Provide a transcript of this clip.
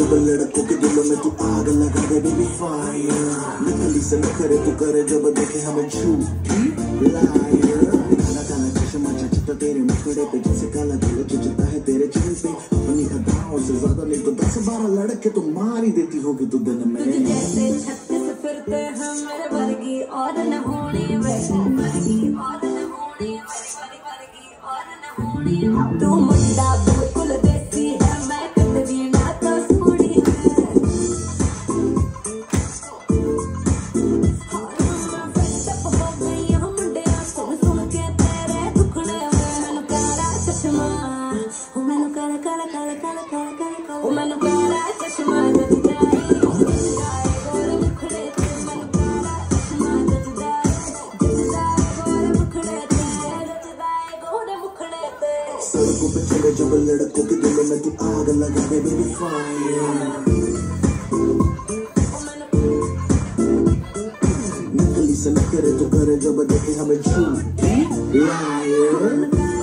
जब लड़कों के दिलों में तू आग लगा दे बेबी फायर। नकली से न करे तू करे जब देखे हमें झूठी लायर। काला काला चश्मा चचता तेरे मुखड़े पे जैसे काला दिल चचता है तेरे चेहरे पे। अपनी अदाओं से ज्यादा नहीं तो 10-12 लड़के तो मार ही देती होगी तू दिन में। तुझ जैसे छत्तीस फिरते हैं मेरे वर्गी और न होनी वैसे वर्गी और न होनी वर्गी और न होनी। तू मुंडा बिल्कुल देसी है मैं कटरी ना तो सूढ़ी है। हो गई हम मुंडे सुन सुन के तेरे दुखड़े मैनू काला चश्मा मैनू काला काला काला काला काला काला मैनू काला चश्मा सड़कों पे चले जब लड़कों के दिलों में तू आग लगा दे बेबी फायर। नकली से न करे तो करे जब देखे हमें झूठी लायर।